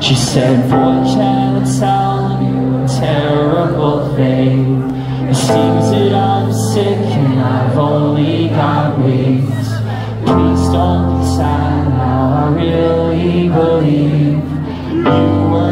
She said, boy, can I tell you a terrible thing? It seems that I'm sick and I've only got wings. Please don't be sad now, I really believe you were